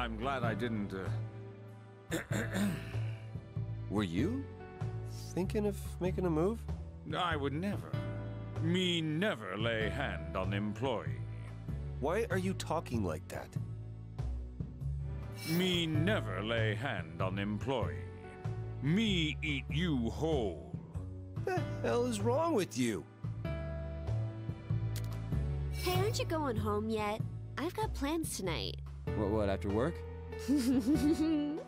I'm glad I didn't, Were you thinking of making a move? I would never. Me never lay hand on employee. Why are you talking like that? Me never lay hand on employee. Me eat you whole. What the hell is wrong with you? Hey, aren't you going home yet? I've got plans tonight. What, after work?